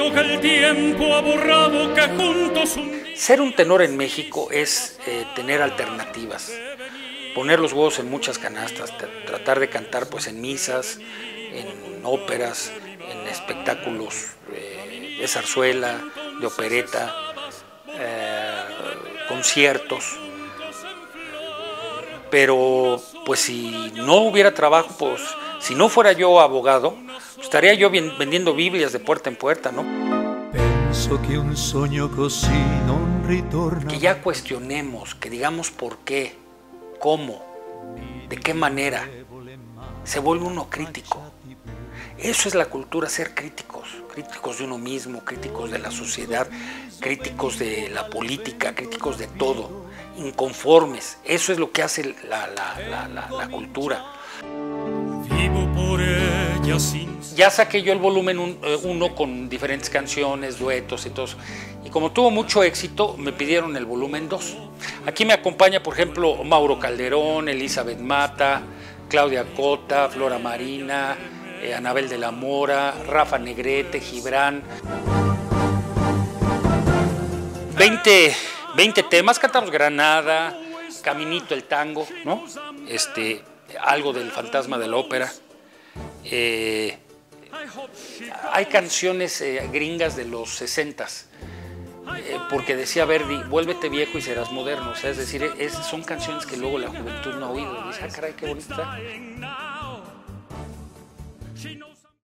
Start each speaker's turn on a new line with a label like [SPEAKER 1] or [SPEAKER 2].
[SPEAKER 1] lo que el tiempo ha borrado, que juntos
[SPEAKER 2] Ser un tenor en México es tener alternativas, poner los huevos en muchas canastas, tratar de cantar pues en misas, en óperas, en espectáculos de zarzuela, de opereta, conciertos. Pero pues si no hubiera trabajo, pues si no fuera yo abogado, pues, estaría yo vendiendo Biblias de puerta en puerta, ¿no?
[SPEAKER 3] Penso que un sogno così non ritorna.
[SPEAKER 2] Que ya cuestionemos, que digamos por qué, cómo, de qué manera. Se vuelve uno crítico. Eso es la cultura, ser críticos, críticos de uno mismo, críticos de la sociedad, críticos de la política, críticos de todo, inconformes. Eso es lo que hace la cultura.
[SPEAKER 1] vivo por ella sin...
[SPEAKER 2] Ya saqué yo el volumen 1 con diferentes canciones, duetos y todo eso. Y como tuvo mucho éxito, me pidieron el volumen 2. Aquí me acompaña, por ejemplo, Mauro Calderón, Elizabeth Mata, Claudia Cota, Flora Marina, Anabel de la Mora, Rafa Negrete, Gibran. 20 temas, cantamos Granada, Caminito el tango, ¿no? Algo del Fantasma de la Ópera. Hay canciones gringas de los 60s, porque decía Verdi, vuélvete viejo y serás moderno. O sea, es decir, son canciones que luego la juventud no ha oído. Dice, ah, caray, qué bonita.